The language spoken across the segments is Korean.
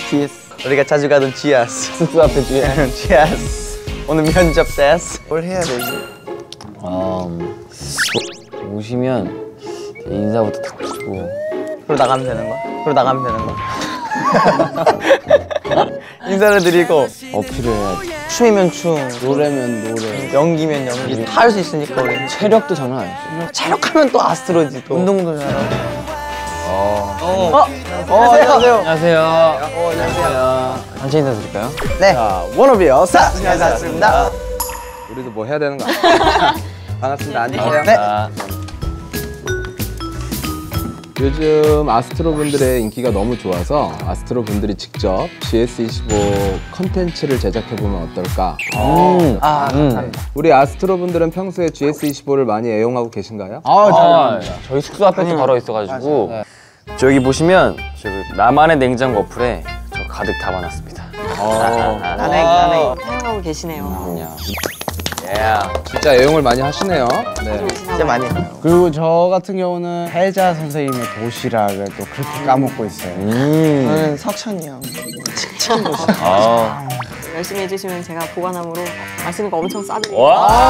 GS. 우리가 자주 가던 GS. 숙소 앞에 GS. GS. 오늘 면접 데스. 뭘 해야 되지? 오시면 인사부터 탁 주고 그러고 나가면 되는 거야? 그러고 나가면 되는 거야? 인사를 드리고 어필을 해야지. 춤이면 춤, 노래면 노래, 연기면 연기 다 할 수 있으니까 우리. 체력도 장난 아니지. 체력하면 또 아스트로지 또. 운동도 잘하고. 안녕하세요. 안녕하세요. 안녕하세요. 단체 인사 드릴까요? 네. 자, 워너비요. 안녕하셨습니다. 우리도 뭐 해야 되는 거야? 반갑습니다. 앉으세요. 네. 요즘 아스트로 분들의 인기가 너무 좋아서 아스트로 분들이 직접 GS25 컨텐츠를 제작해보면 어떨까? 감사합니다. 우리 아스트로 분들은 평소에 GS25를 많이 애용하고 계신가요? 저희 숙소 앞에 또 바로 있어가지고 저기 보시면 저기 나만의 냉장고 어플에 저 가득 담아놨습니다. 나네. 사용하고 계시네요. 진짜 애용을 많이 하시네요. 네. 진짜 많이 해요. 그리고 저 같은 경우는 혜자 선생님의 도시락을 또 그렇게 까먹고 있어요. 저는 석천이 형. 열심히 해주시면 제가 보관함으로 맛있는 거 엄청 싸드릴게요.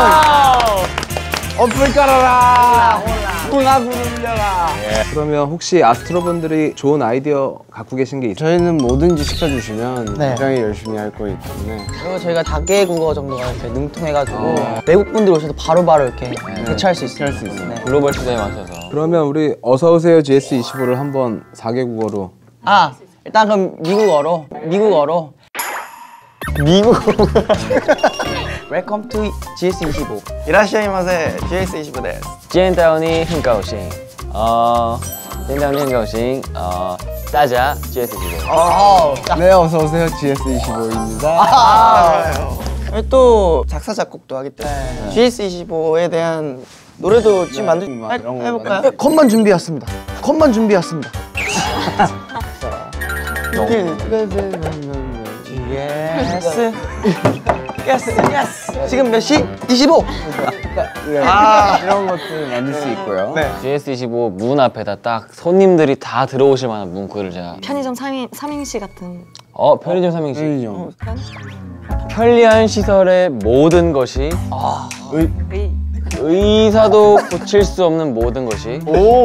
어플 깔아라! 콩하고 눌려라! 그러면 혹시 아스트로 분들이 좋은 아이디어 갖고 계신 게 있어요? 저희는 뭐든지 시켜주시면 네. 굉장히 열심히 할 거기 때문에 그리고 저희가 다계 국어 정도가 이렇게 능통해가지고 외국 분들 오셔도 바로바로 이렇게 대처할 수 있어요. 네. 글로벌 시대에 맞춰서. 그러면 우리 어서오세요 GS25를 한번 4개국어로. 일단 그럼 미국어로. Welcome to GS25. 이라시아이마세 GS25 です. 见到你很高兴. 见到你很高兴. 大家 GS25. 네, 어서오세요 GS25입니다. 또 작사 작곡도 하기 때문에 GS25에 대한 노래도 지금 해볼까요? 네, 컷만 준비했습니다. 예스. 지금 몇 시? 25. 이런 것들 만들 수 있고요. 네. GS25 문 앞에다 딱 손님들이 다 들어오실 만한 문구를 제가. 편의점 삼행시 같은. 편의점 삼행시. 편의점. 편리한 시설의 모든 것이 의사도 고칠 수 없는 모든 것이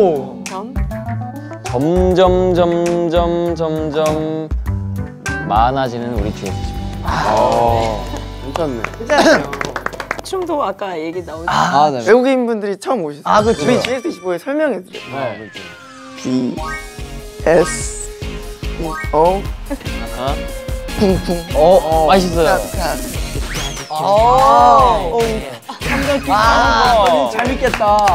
점점 많아지는 우리 GS25. 괜찮네. 춤도 아까 얘기 나오죠. 네. 외국인 분들이 처음 오셨어요. 그렇죠. 저희 GS25에 설명해드려요. B S O 쿵쿵. 맛있어요. 재밌겠다.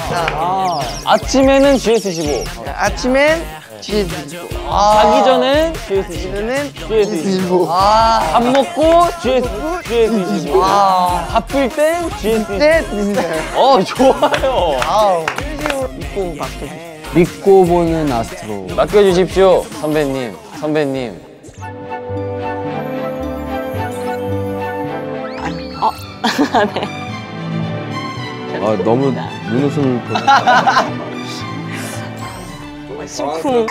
아침에는 GS25. 아침엔 GS25. 자기 전엔 GS25. 밥 먹고 GS25. 바쁠 땐 GS25. 좋아요. 믿고 보는 아스트로. 맡겨주십시오, 선배님. 네. 너무 눈웃음을 보내서. 심쿵.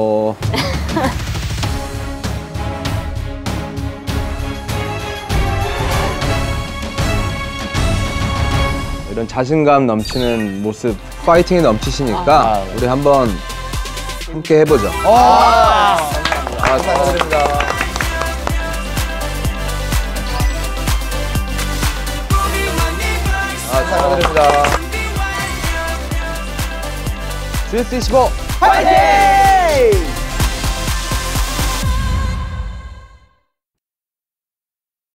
이런 자신감 넘치는 모습, 파이팅이 넘치시니까 우리 한번 함께 해보죠. 축하드립니다. 축하드립니다. GS25 파이팅!